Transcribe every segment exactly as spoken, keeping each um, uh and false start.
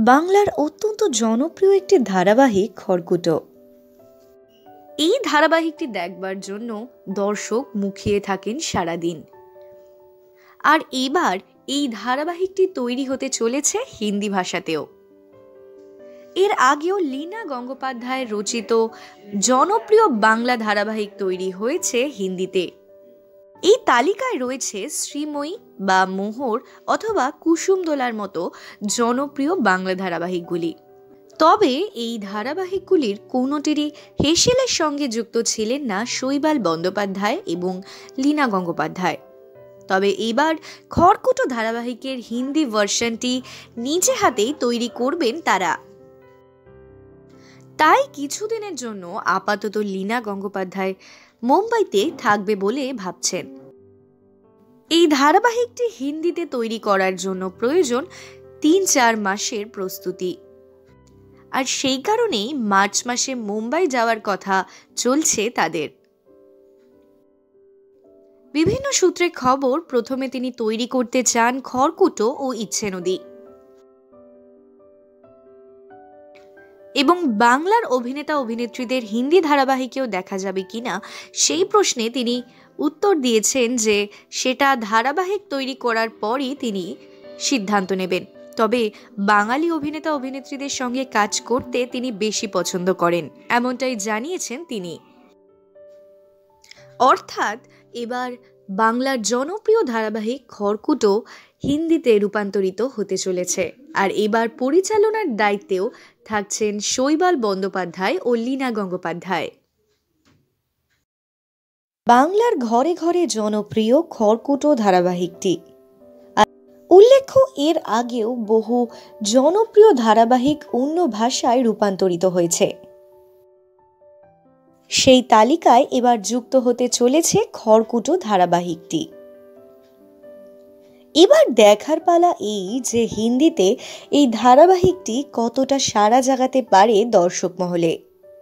বাংলার অত্যন্ত জনপ্রিয় একটি ধারাবাহিক খড়কুটো। এই ধারাবাহিকটি দেখবার জন্য দর্শক মুখিয়ে থাকেন সারাদিন। আর এবার এই ধারাবাহিকটি তৈরি হতে চলেছে হিন্দি ভাষাতেও। এর আগেও লীনা গঙ্গোপাধ্যায় রচিত জনপ্রিয় বাংলা ধারাবাহিক তৈরি হয়েছে হিন্দিতে। এই তালিকায় রয়েছে শ্রীময়ী বা মোহর অথবা কুসুমদোলার মতো জনপ্রিয় বাংলা ধারাবাহিকগুলি। তবে এই ধারাবাহিকগুলির কোনোটিরই হেসেলের সঙ্গে যুক্ত ছিলেন না শৈবাল বন্দ্যোপাধ্যায় এবং লীনা গঙ্গোপাধ্যায়। তবে এবার খড়কুটো ধারাবাহিকের হিন্দি ভার্সনটি নিজে হাতেই তৈরি করবেন তারা। তাই কিছুদিনের জন্য আপাতত লীনা গঙ্গোপাধ্যায় মুম্বাইতে থাকবে বলে ভাবছেন। এই ধারাবাহিকটি হিন্দিতে তৈরি করার জন্য প্রয়োজন তিন চার মাসের প্রস্তুতি। আর সেই কারণেই মার্চ মাসে মুম্বাই যাওয়ার কথা চলছে তাদের। বিভিন্ন সূত্রে খবর, প্রথমে তিনি তৈরি করতে চান খড়কুটো ও ইচ্ছে নদী এবং বাংলার অভিনেতা অভিনেত্রীদের হিন্দি ধারাবাহিকেও দেখা যাবে কিনা সেই প্রশ্নে তিনি উত্তর দিয়েছেন যে সেটা ধারাবাহিক তৈরি করার পরই তিনি সিদ্ধান্ত নেবেন। তবে বাঙালি অভিনেতা অভিনেত্রীদের সঙ্গে কাজ করতে তিনি বেশি পছন্দ করেন, এমনটাই জানিয়েছেন তিনি। অর্থাৎ এবার বাংলার জনপ্রিয় ধারাবাহিক খড়কুটো হিন্দিতে রূপান্তরিত হতে চলেছে। আর এবার পরিচালনার দায়িত্বেও থাকছেন শৈবাল বন্দ্যোপাধ্যায় ও লীনা গঙ্গোপাধ্যায়। বাংলার ঘরে ঘরে জনপ্রিয় খড়কুটো ধারাবাহিকটি। উল্লেখ্য, এর আগেও বহু জনপ্রিয় ধারাবাহিক অন্য ভাষায় রূপান্তরিত হয়েছে। সেই তালিকায় এবার যুক্ত হতে চলেছে খড়কুটো ধারাবাহিকটি। এবার দেখার পালা এই যে হিন্দিতে এই ধারাবাহিকটি কতটা সাড়া জাগাতে পারে দর্শক মহলে।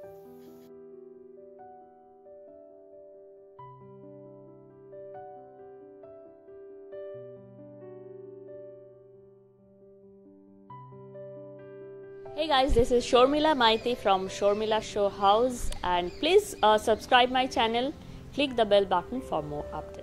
Hey guys, this is Shormila Maiti from Shormila Show House, and please uh, subscribe my channel, click the bell button for more updates.